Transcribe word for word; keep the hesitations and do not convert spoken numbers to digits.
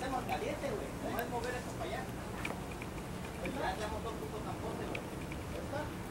hacemos caliente, güey. No es mover esto para allá. Ya tenemos dos puntos tampoco, güey.